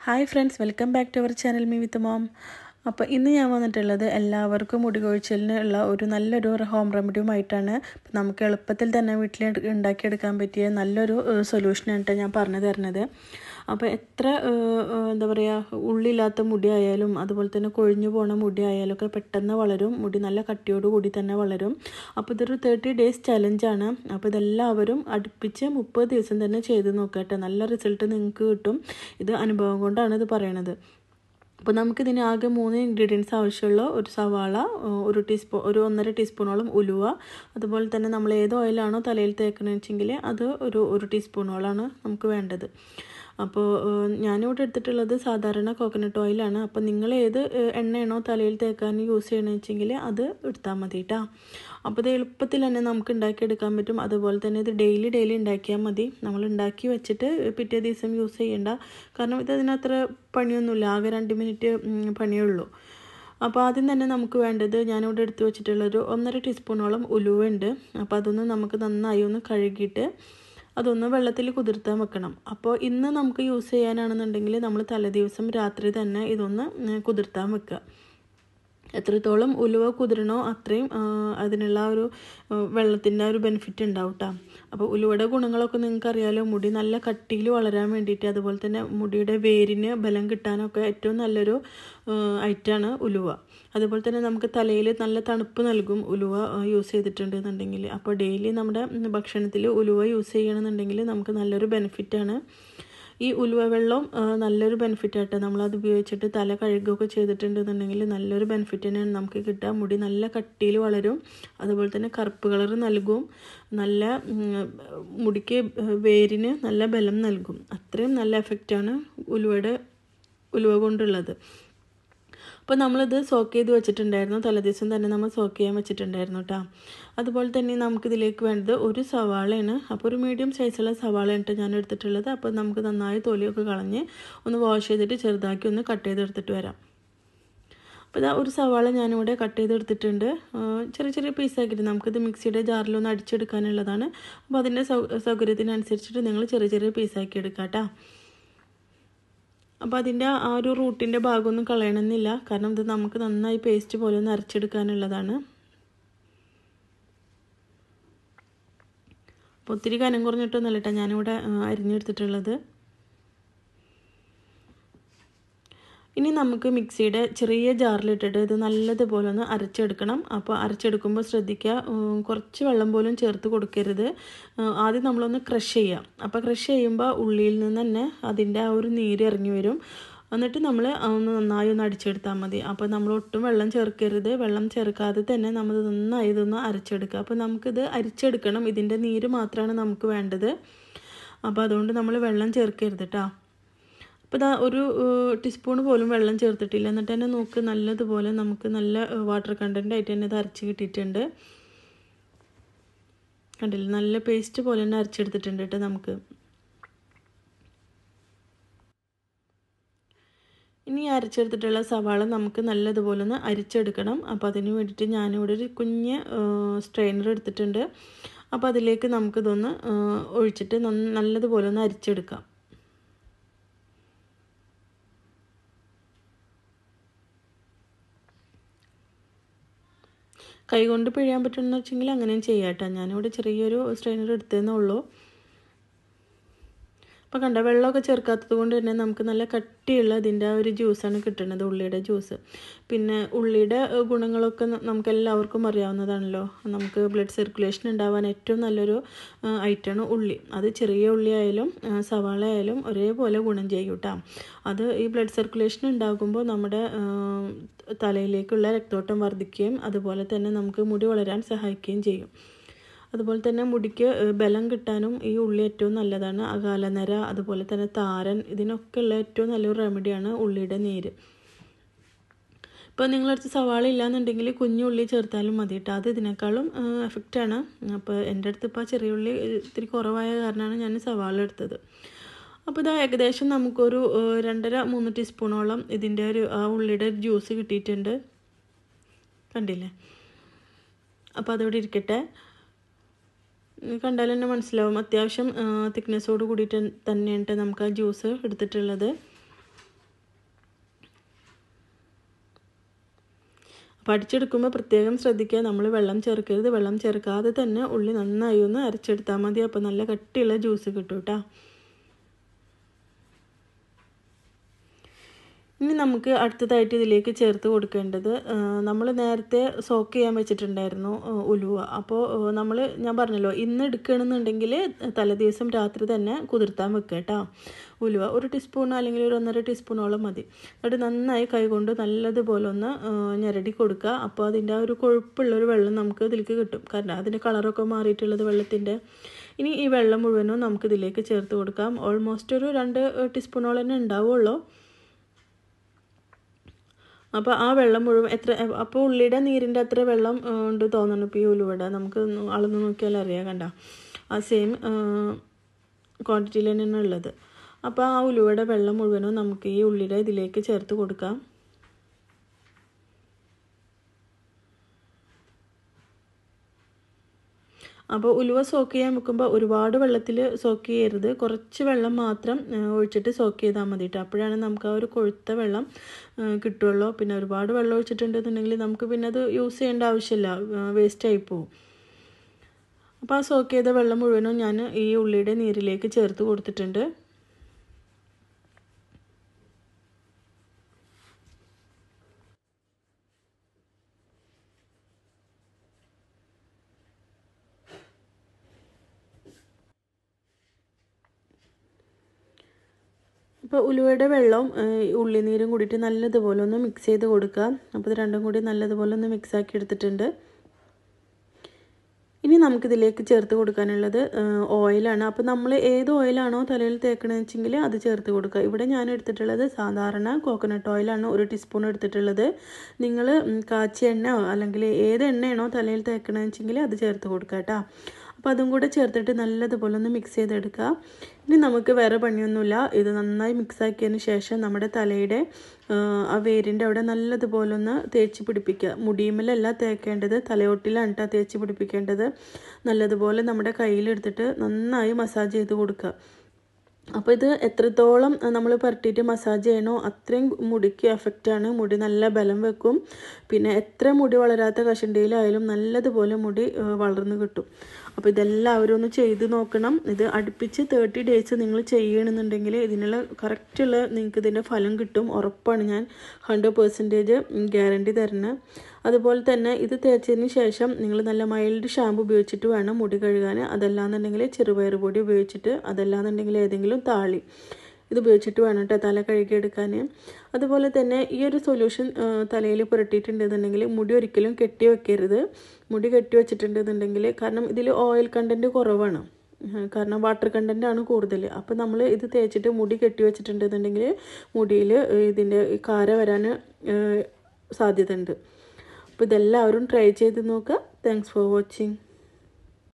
Hi friends, welcome back to our channel me with mom. അപ്പോൾ ഇന്ന് ഞാൻ വന്നിട്ടുള്ളത് എല്ലാവർക്കും മുടി കൊഴിച്ചിലിന് ഉള്ള നല്ലൊരു ഹോം റെമഡിയുമായിട്ടാണ്. നമുക്ക് എളുപ്പത്തിൽ തന്നെ വീട്ടിൽ ഉണ്ടാക്കിയെടുക്കാൻ പറ്റിയ നല്ലൊരു സൊല്യൂഷനായിട്ട് ഞാൻ പറഞ്ഞു തരുന്നത്. അപ്പോൾ എത്ര എന്താ പറയുക, ഉള്ളില്ലാത്ത മുടി ആയാലും അതുപോലെ തന്നെ കൊഴിഞ്ഞു പോണ മുടി ആയാലും ഒക്കെ പെട്ടെന്ന് വളരും. മുടി നല്ല കട്ടിയോട് കൂടി തന്നെ വളരും. അപ്പോൾ ഇതൊരു 30 ഡേയ്സ് ചലഞ്ചാണ്. അപ്പോൾ ഇതെല്ലാവരും അടുപ്പിച്ച് 30 ദിവസം തന്നെ ചെയ്ത് നോക്കട്ടെ. നല്ല റിസൾട്ട് നിങ്ങൾക്ക് കിട്ടും. ഇത് അനുഭവം കൊണ്ടാണ് ഇത് പറയണത്. അപ്പോൾ നമുക്കിതിന് ആകെ 3 ഇൻഗ്രീഡിയൻസ് ആവശ്യമുള്ള ഒരു സവാള, ഒരു 1.5 ടീസ്പൂണോളം ഉലുവ, അതുപോലെ തന്നെ നമ്മൾ ഏത് ഓയിലാണോ തലയിൽ തേക്കണമെന്ന് വെച്ചെങ്കിൽ അത് ഒരു ടീസ്പൂണോളാണ് നമുക്ക് വേണ്ടത്. അപ്പോൾ ഞാനിവിടെ എടുത്തിട്ടുള്ളത് സാധാരണ കോക്കനട്ട് ഓയിലാണ്. അപ്പോൾ നിങ്ങൾ ഏത് എണ്ണയാണോ തലയിൽ തേക്കാൻ യൂസ് ചെയ്യണമെന്ന് വെച്ചെങ്കിൽ അത് എടുത്താൽ മതി കേട്ടോ. അപ്പോൾ ഇത് എളുപ്പത്തിൽ തന്നെ നമുക്ക് ഉണ്ടാക്കിയെടുക്കാൻ പറ്റും. അതുപോലെ തന്നെ ഇത് ഡെയിലി ഉണ്ടാക്കിയാൽ മതി. നമ്മൾ ഉണ്ടാക്കി വെച്ചിട്ട് പിറ്റേ ദിവസം യൂസ് ചെയ്യേണ്ട. കാരണം ഇതിനത്ര പണിയൊന്നുമില്ല, ആകെ 2 മിനിറ്റ് പണിയുള്ളൂ. അപ്പോൾ ആദ്യം തന്നെ നമുക്ക് വേണ്ടത്, ഞാനിവിടെ എടുത്ത് വെച്ചിട്ടുള്ളൊരു 1.5 ടീസ്പൂണോളം ഉലുവ ഉണ്ട്. അപ്പോൾ അതൊന്ന് നമുക്ക് നന്നായി ഒന്ന് കഴുകിയിട്ട് അതൊന്ന് വെള്ളത്തിൽ കുതിർത്താൻ വെക്കണം. അപ്പോൾ ഇന്ന് നമുക്ക് യൂസ് ചെയ്യാനാണെന്നുണ്ടെങ്കിൽ നമ്മൾ തലേദിവസം രാത്രി തന്നെ ഇതൊന്ന് കുതിർത്താൻ വെക്കുക. എത്രത്തോളം ഉലുവ കുതിരണോ അത്രയും അതിനുള്ള ഒരു വെള്ളത്തിൻ്റെ ഒരു ബെനിഫിറ്റ് ഉണ്ടാവും കേട്ടോ. അപ്പോൾ ഉലുവയുടെ ഗുണങ്ങളൊക്കെ നിങ്ങൾക്കറിയാലോ. മുടി നല്ല കട്ടിയിൽ വളരാൻ വേണ്ടിയിട്ട്, അതുപോലെ തന്നെ മുടിയുടെ വേരിന് ബലം കിട്ടാനൊക്കെ ഏറ്റവും നല്ലൊരു ഐറ്റമാണ് ഉലുവ. അതുപോലെ തന്നെ നമുക്ക് തലയിൽ നല്ല തണുപ്പ് നൽകും ഉലുവ യൂസ് ചെയ്തിട്ടുണ്ടെന്നുണ്ടെങ്കിൽ. അപ്പോൾ ഡെയിലി നമ്മുടെ ഭക്ഷണത്തിൽ ഉലുവ യൂസ് ചെയ്യണമെന്നുണ്ടെങ്കിൽ നമുക്ക് നല്ലൊരു ബെനിഫിറ്റാണ്. ഈ ഉലുവ വെള്ളം നല്ലൊരു ബെനിഫിറ്റായിട്ട് നമ്മളത് ഉപയോഗിച്ചിട്ട് തല കഴുകുകയൊക്കെ ചെയ്തിട്ടുണ്ടെന്നുണ്ടെങ്കിൽ നല്ലൊരു ബെനിഫിറ്റ് തന്നെയാണ് നമുക്ക് കിട്ടുക. മുടി നല്ല കട്ടിയിൽ വളരും, അതുപോലെ തന്നെ കറുപ്പ് കളർ നൽകും, നല്ല മുടിക്ക് വേരിന് നല്ല ബലം നൽകും. അത്രയും നല്ല എഫക്റ്റാണ് ഉലുവ കൊണ്ടുള്ളത്. അപ്പോൾ നമ്മളിത് സോക്ക് ചെയ്ത് വെച്ചിട്ടുണ്ടായിരുന്നു. തലേദിവസം തന്നെ നമ്മൾ സോക്ക് ചെയ്യാൻ വെച്ചിട്ടുണ്ടായിരുന്നു കേട്ടോ. അതുപോലെ തന്നെ നമുക്കിതിലേക്ക് വേണ്ടത് ഒരു സവാളയാണ്. അപ്പോൾ ഒരു മീഡിയം സൈസുള്ള സവാളയാണ് ഞാൻ എടുത്തിട്ടുള്ളത്. അപ്പോൾ നമുക്ക് നന്നായി തൊലിയൊക്കെ കളഞ്ഞ് ഒന്ന് വാഷ് ചെയ്തിട്ട് ചെറുതാക്കി ഒന്ന് കട്ട് ചെയ്തെടുത്തിട്ട് വരാം. അപ്പോൾ ഇതാ ഒരു സവാള ഞാനിവിടെ കട്ട് ചെയ്തെടുത്തിട്ടുണ്ട്. ചെറിയ പീസാക്കിയിട്ട് നമുക്കിത് മിക്സിയുടെ ജാറിലൊന്ന് അടിച്ചെടുക്കാനുള്ളതാണ്. അപ്പോൾ അതിൻ്റെ സൗകര്യത്തിനനുസരിച്ചിട്ട് നിങ്ങൾ ചെറിയ പീസാക്കി എടുക്കാം കേട്ടോ. അപ്പോൾ അതിൻ്റെ ആ ഒരു റൂട്ടിൻ്റെ ഭാഗമൊന്നും കളയണമെന്നില്ല, കാരണം ഇത് നമുക്ക് നന്നായി പേസ്റ്റ് പോലെ ഒന്ന് അരച്ചെടുക്കാനുള്ളതാണ്. അപ്പോൾ ഒത്തിരി കനം കുറഞ്ഞിട്ടൊന്നുമല്ല കേട്ടോ ഞാനിവിടെ അരിഞ്ഞെടുത്തിട്ടുള്ളത്. ഇനി നമുക്ക് മിക്സിയുടെ ചെറിയ ജാറിലിട്ടിട്ട് ഇത് നല്ലതുപോലെ ഒന്ന് അരച്ചെടുക്കണം. അപ്പോൾ അരച്ചെടുക്കുമ്പോൾ ശ്രദ്ധിക്കുക, കുറച്ച് വെള്ളം പോലും ചേർത്ത് കൊടുക്കരുത്. ആദ്യം നമ്മളൊന്ന് ക്രഷ് ചെയ്യാം. അപ്പോൾ ക്രഷ് ചെയ്യുമ്പോൾ ഉള്ളിയിൽ നിന്ന് തന്നെ അതിൻ്റെ ആ ഒരു നീര് ഇറങ്ങി വരും. എന്നിട്ട് നമ്മൾ ഒന്ന് നന്നായി ഒന്ന് അടിച്ചെടുത്താൽ മതി. അപ്പോൾ നമ്മൾ ഒട്ടും വെള്ളം ചേർക്കരുത്. വെള്ളം ചേർക്കാതെ തന്നെ നമ്മൾ നന്നായി ഇതൊന്ന് അരച്ചെടുക്കുക. അപ്പോൾ നമുക്കിത് അരിച്ചെടുക്കണം. ഇതിൻ്റെ നീര് മാത്രമാണ് നമുക്ക് വേണ്ടത്. അപ്പോൾ അതുകൊണ്ട് നമ്മൾ വെള്ളം ചേർക്കരുത് കേട്ടോ. അപ്പോൾ ഇതാ ഒരു ടീസ്പൂൺ പോലും വെള്ളം ചേർത്തിട്ടില്ല. എന്നിട്ട് തന്നെ നോക്ക്, നല്ലതുപോലെ നമുക്ക് നല്ല വാട്ടർ കണ്ടൻ്റ് ആയിട്ട് തന്നെ ഇത് അരച്ച് കിട്ടിയിട്ടുണ്ട്. കണ്ടില്ല, നല്ല പേസ്റ്റ് പോലെ തന്നെ അരച്ചെടുത്തിട്ടുണ്ട് കേട്ടോ നമുക്ക്. ഇനി അരച്ചെടുത്തിട്ടുള്ള സവാള നമുക്ക് നല്ലതുപോലെ ഒന്ന് അരിച്ചെടുക്കണം. അപ്പോൾ അതിന് വേണ്ടിയിട്ട് ഞാനിവിടെ ഒരു കുഞ്ഞ് സ്ട്രെയിനർ എടുത്തിട്ടുണ്ട്. അപ്പോൾ അതിലേക്ക് നമുക്കിതൊന്ന് ഒഴിച്ചിട്ട് നല്ലതുപോലെ ഒന്ന് അരിച്ചെടുക്കാം. കൈകൊണ്ട് പിഴിയാൻ പറ്റുമെന്ന് വെച്ചെങ്കിൽ അങ്ങനെയും ചെയ്യാം കേട്ടോ. ഞാനിവിടെ ചെറിയൊരു സ്ട്രെയിനർ എടുത്തതേ ഉള്ളൂ. അപ്പോൾ കണ്ട, വെള്ളമൊക്കെ ചേർക്കാത്തത് കൊണ്ട് തന്നെ നമുക്ക് നല്ല കട്ടിയുള്ള ഇതിൻ്റെ ഒരു ജ്യൂസാണ് കിട്ടുന്നത്, ഉള്ളിയുടെ ജ്യൂസ്. പിന്നെ ഉള്ളിയുടെ ഗുണങ്ങളൊക്കെ നമുക്ക് എല്ലാവർക്കും അറിയാവുന്നതാണല്ലോ. നമുക്ക് ബ്ലഡ് സർക്കുലേഷൻ ഉണ്ടാവാൻ ഏറ്റവും നല്ലൊരു ഐറ്റമാണ് ഉള്ളി. അത് ചെറിയ ഉള്ളി ആയാലും സവാള ആയാലും ഒരേപോലെ ഗുണം ചെയ്യും കേട്ടോ. അത് ഈ ബ്ലഡ് സർക്കുലേഷൻ ഉണ്ടാകുമ്പോൾ നമ്മുടെ തലയിലേക്കുള്ള രക്തോട്ടം വർദ്ധിക്കുകയും അതുപോലെ തന്നെ നമുക്ക് മുടി വളരാൻ സഹായിക്കുകയും ചെയ്യും. അതുപോലെ തന്നെ മുടിക്ക് ബലം കിട്ടാനും ഈ ഉള്ളി ഏറ്റവും നല്ലതാണ്. അകാലനര, അതുപോലെ തന്നെ താരൻ, ഇതിനൊക്കെ ഉള്ള ഏറ്റവും നല്ലൊരു റെമഡിയാണ് ഉള്ളിയുടെ നീര്. ഇപ്പോൾ നിങ്ങളടുത്ത് സവാള ഇല്ലയെന്നുണ്ടെങ്കിൽ കുഞ്ഞുള്ളി ചേർത്താലും മതി കേട്ടോ. അത് ഇതിനേക്കാളും എഫക്റ്റാണ്. അപ്പോൾ എൻ്റെ അടുത്ത് ഇപ്പോൾ ചെറിയ ഉള്ളി ഇത്തിരി കുറവായ കാരണമാണ് ഞാൻ സവാള എടുത്തത്. അപ്പോൾ ഇത് ഏകദേശം നമുക്കൊരു 2.5-3 ടീസ്പൂണോളം ഇതിൻ്റെ ആ ഉള്ളിയുടെ ജ്യൂസ് കിട്ടിയിട്ടുണ്ട്. കണ്ടില്ലേ? അപ്പോൾ അതോടെ ഇരിക്കട്ടെ. കണ്ടാൽ തന്നെ മനസ്സിലാവും, അത്യാവശ്യം തിക്നെസ്സോട് കൂടിയിട്ട് തന്നെയാണ് നമുക്ക് ആ ജ്യൂസ് എടുത്തിട്ടുള്ളത്. പഠിച്ചെടുക്കുമ്പോൾ പ്രത്യേകം ശ്രദ്ധിക്കുക, നമ്മൾ വെള്ളം ചേർക്കരുത്. വെള്ളം ചേർക്കാതെ തന്നെ ഉള്ളി നന്നായി ഒന്ന് അരച്ചെടുത്താൽ മതി. അപ്പോൾ നല്ല കട്ടിയുള്ള ജ്യൂസ് കിട്ടും കേട്ടോ. ഇനി നമുക്ക് അടുത്തതായിട്ട് ഇതിലേക്ക് ചേർത്ത് കൊടുക്കേണ്ടത്, നമ്മൾ നേരത്തെ സോക്ക് ചെയ്യാൻ വെച്ചിട്ടുണ്ടായിരുന്നു ഉലുവ. അപ്പോൾ ഞാൻ പറഞ്ഞല്ലോ, ഇന്ന് എടുക്കുകയാണെന്നുണ്ടെങ്കിൽ തലേദിവസം രാത്രി തന്നെ കുതിർത്താൻ വെക്കുക കേട്ടോ. ഉലുവ 1 ടീസ്പൂൺ അല്ലെങ്കിൽ ഒരു 1.5 ടീസ്പൂണോളം മതി. എന്നിട്ട് നന്നായി കൈകൊണ്ട് നല്ലതുപോലെ ഒന്ന് ഞെരടി കൊടുക്കുക. അപ്പോൾ അതിൻ്റെ ആ ഒരു കൊഴുപ്പുള്ളൊരു വെള്ളം നമുക്ക് ഇതിലേക്ക് കിട്ടും. കാരണം അതിൻ്റെ കളറൊക്കെ മാറിയിട്ടുള്ളത് വെള്ളത്തിൻ്റെ. ഇനി ഈ വെള്ളം മുഴുവനും നമുക്കിതിലേക്ക് ചേർത്ത് കൊടുക്കാം. ഓൾമോസ്റ്റ് ഒരു 2 ടീസ്പൂണോളം തന്നെ ഉണ്ടാവുള്ളൂ. അപ്പോൾ ആ വെള്ളം മുഴുവൻ അപ്പോൾ ഉള്ളിയുടെ നീരിൻ്റെ അത്ര വെള്ളം ഉണ്ട് തോന്നുന്നു. ഇപ്പോൾ ഈ ഉലുവയുടെ നമുക്ക് അളന്ന് നോക്കിയാൽ അറിയാം, കണ്ട ആ സെയിം ക്വാണ്ടിറ്റിയിൽ തന്നെയാണ് ഉള്ളത്. അപ്പോൾ ആ ഉലുവയുടെ വെള്ളം മുഴുവനും നമുക്ക് ഈ ഉള്ളിയുടെ ഇതിലേക്ക് ചേർത്ത് കൊടുക്കാം. അപ്പോൾ ഉലുവ സോക്ക് ചെയ്യാൻ വെക്കുമ്പോൾ ഒരുപാട് വെള്ളത്തിൽ സോക്ക് ചെയ്യരുത്. കുറച്ച് വെള്ളം മാത്രം ഒഴിച്ചിട്ട് സോക്ക് ചെയ്താൽ മതി കേട്ടോ. അപ്പോഴാണ് നമുക്ക് ആ ഒരു കൊഴുത്ത വെള്ളം കിട്ടുള്ളൂ. പിന്നെ ഒരുപാട് വെള്ളം ഒഴിച്ചിട്ടുണ്ടെന്നുണ്ടെങ്കിൽ നമുക്ക് പിന്നെ അത് യൂസ് ചെയ്യേണ്ട ആവശ്യമില്ല, വേസ്റ്റായി പോവും. അപ്പോൾ ആ സോക്ക് ചെയ്ത വെള്ളം മുഴുവനും ഞാൻ ഈ ഉള്ളിയുടെ നീരിലേക്ക് ചേർത്ത് കൊടുത്തിട്ടുണ്ട്. അപ്പോൾ ഉലുവയുടെ വെള്ളവും ഉള്ളിനീരും കൂടിയിട്ട് നല്ലതുപോലെ ഒന്ന് മിക്സ് ചെയ്ത് കൊടുക്കുക. അപ്പോൾ ഇത് രണ്ടും കൂടി നല്ലതുപോലെ ഒന്ന് മിക്സാക്കി എടുത്തിട്ടുണ്ട്. ഇനി നമുക്കിതിലേക്ക് ചേർത്ത് കൊടുക്കാനുള്ളത് ഓയിലാണ്. അപ്പോൾ നമ്മൾ ഏത് ഓയിലാണോ തലയിൽ തേക്കണമെന്ന് വെച്ചെങ്കിൽ അത് ചേർത്ത് കൊടുക്കുക. ഇവിടെ ഞാൻ എടുത്തിട്ടുള്ളത് സാധാരണ കോക്കനട്ട് ഓയിലാണ് 1 ടീസ്പൂൺ എടുത്തിട്ടുള്ളത്. നിങ്ങൾ കാച്ചിയ എണ്ണയോ അല്ലെങ്കിൽ ഏത് എണ്ണയാണോ തലയിൽ തേക്കണമെന്ന് വെച്ചെങ്കിൽ അത് ചേർത്ത് കൊടുക്കുക കേട്ടോ. അപ്പോൾ അതും കൂടെ ചേർത്തിട്ട് നല്ലതുപോലെ ഒന്ന് മിക്സ് ചെയ്തെടുക്കുക. ഇനി നമുക്ക് വേറെ പണിയൊന്നുമില്ല. ഇത് നന്നായി മിക്സാക്കിയതിന് ശേഷം നമ്മുടെ തലയുടെ ആ വേരിൻ്റെ അവിടെ നല്ലതുപോലെ ഒന്ന് തേച്ച് പിടിപ്പിക്കുക. മുടിയുമ്മലല്ല തേക്കേണ്ടത്, തലയോട്ടിലാണ് കേട്ടോ തേച്ച് പിടിപ്പിക്കേണ്ടത്. നല്ലതുപോലെ നമ്മുടെ കയ്യിലെടുത്തിട്ട് നന്നായി മസാജ് ചെയ്ത് കൊടുക്കുക. അപ്പോൾ ഇത് എത്രത്തോളം നമ്മൾ പുരട്ടിയിട്ട് മസാജ് ചെയ്യണോ അത്രയും മുടിക്ക് എഫക്റ്റാണ്. മുടി നല്ല ബലം വെക്കും. പിന്നെ എത്ര മുടി വളരാത്ത കഷണ്ടിയിലായാലും നല്ലതുപോലെ മുടി വളർന്ന് കിട്ടും. അപ്പോൾ ഇതെല്ലാവരും ഒന്ന് ചെയ്ത് നോക്കണം. ഇത് അടുപ്പിച്ച് 30 ഡേയ്സ് നിങ്ങൾ ചെയ്യണമെന്നുണ്ടെങ്കിൽ ഇതിനുള്ള കറക്റ്റുള്ള നിങ്ങൾക്ക് ഇതിൻ്റെ ഫലം കിട്ടും, ഉറപ്പാണ്. ഞാൻ 100% ഗ്യാരണ്ടി തരുന്നത്. അതുപോലെ തന്നെ ഇത് തേച്ചതിന് ശേഷം നിങ്ങൾ നല്ല മൈൽഡ് ഷാമ്പു ഉപയോഗിച്ചിട്ട് വേണം മുടി കഴുകാൻ. അതല്ലാന്നുണ്ടെങ്കിൽ ചെറുപയർ പൊടി ഉപയോഗിച്ചിട്ട്, അതല്ലാന്നുണ്ടെങ്കിൽ ഏതെങ്കിലും താളി ഇത് ഉപയോഗിച്ചിട്ട് വേണം കേട്ടോ തല കഴുകിയെടുക്കാൻ. അതുപോലെ തന്നെ ഈ ഒരു സൊല്യൂഷൻ തലയിൽ പുരട്ടിയിട്ടുണ്ടെന്നുണ്ടെങ്കിൽ മുടി ഒരിക്കലും കെട്ടി വെക്കരുത്. മുടി കെട്ടി വെച്ചിട്ടുണ്ടെന്നുണ്ടെങ്കിൽ, കാരണം ഇതിൽ ഓയിൽ കണ്ടൻറ്റ് കുറവാണ്, കാരണം വാട്ടർ കണ്ടൻറ്റാണ് കൂടുതൽ. അപ്പോൾ നമ്മൾ ഇത് തേച്ചിട്ട് മുടി കെട്ടി വെച്ചിട്ടുണ്ടെന്നുണ്ടെങ്കിൽ മുടിയിൽ ഇതിൻ്റെ കാര വരാൻ സാധ്യത ഉണ്ട്. അപ്പോൾ ഇതെല്ലാവരും ട്രൈ ചെയ്ത് നോക്കുക. Thanks for watching.